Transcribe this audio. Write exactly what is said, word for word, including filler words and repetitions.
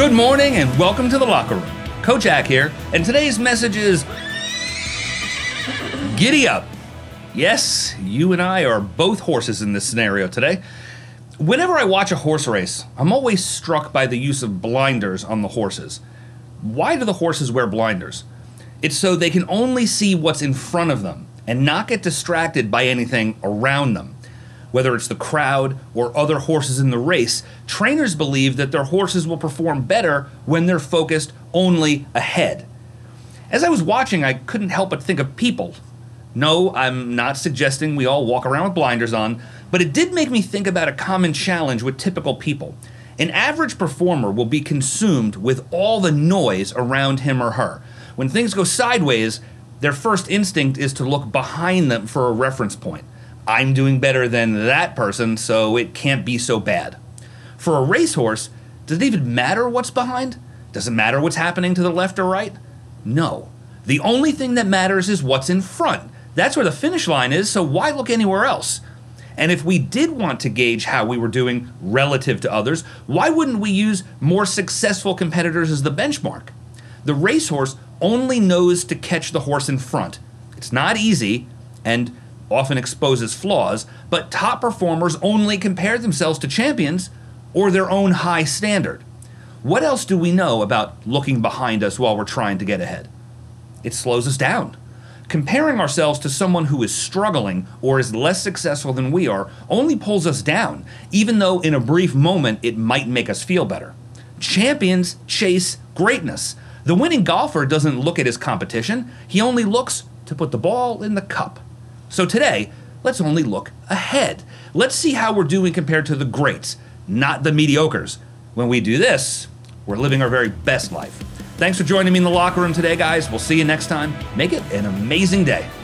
Good morning and welcome to the locker room. Coach Jack here, and today's message is giddy up. Yes, you and I are both horses in this scenario today. Whenever I watch a horse race, I'm always struck by the use of blinders on the horses. Why do the horses wear blinders? It's so they can only see what's in front of them and not get distracted by anything around them. Whether it's the crowd or other horses in the race, trainers believe that their horses will perform better when they're focused only ahead. As I was watching, I couldn't help but think of people. No, I'm not suggesting we all walk around with blinders on, but it did make me think about a common challenge with typical people. An average performer will be consumed with all the noise around him or her. When things go sideways, their first instinct is to look behind them for a reference point. I'm doing better than that person, so it can't be so bad. For a racehorse, does it even matter what's behind? Does it matter what's happening to the left or right? No. The only thing that matters is what's in front. That's where the finish line is, so why look anywhere else? And if we did want to gauge how we were doing relative to others, why wouldn't we use more successful competitors as the benchmark? The racehorse only knows to catch the horse in front. It's not easy, and often exposes flaws, but top performers only compare themselves to champions or their own high standard. What else do we know about looking behind us while we're trying to get ahead? It slows us down. Comparing ourselves to someone who is struggling or is less successful than we are only pulls us down, even though in a brief moment it might make us feel better. Champions chase greatness. The winning golfer doesn't look at his competition, he only looks to put the ball in the cup. So today, let's only look ahead. Let's see how we're doing compared to the greats, not the mediocres. When we do this, we're living our very best life. Thanks for joining me in the locker room today, guys. We'll see you next time. Make it an amazing day.